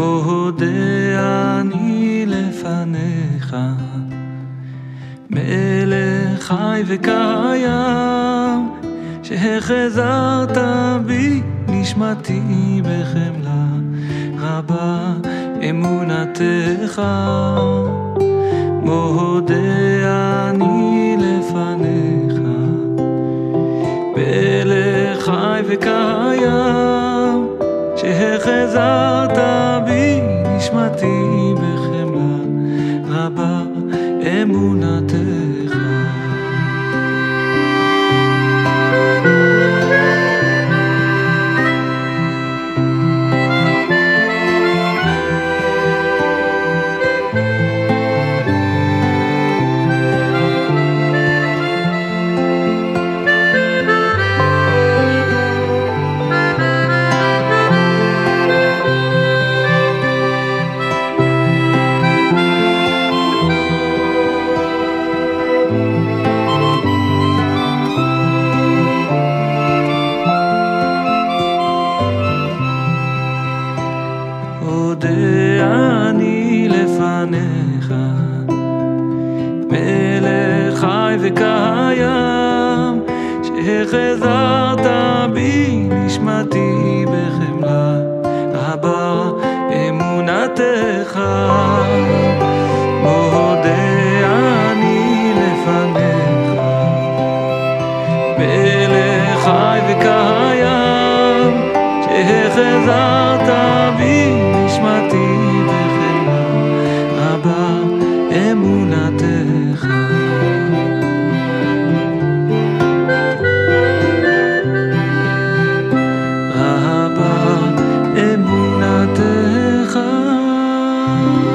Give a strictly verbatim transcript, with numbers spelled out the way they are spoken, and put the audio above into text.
מודה אני לפניך, מלך חי וקיים, שהחזרת בי נשמתי בחמלה רבה אמונתך. מודה אני לפניך, מלך חי וקיים, שהחזרת בי נשמתי בחמלה רבה אמונתך. מודה אני לפניך, מלך חי וקיים, שהחזרת בי נשמתי בחמלה רבה אמונתך. מודה אני לפניך, מלך חי וקיים, שהחזרת בי נשמתי בחמלה רבה אמונתך. רבה אמונתך.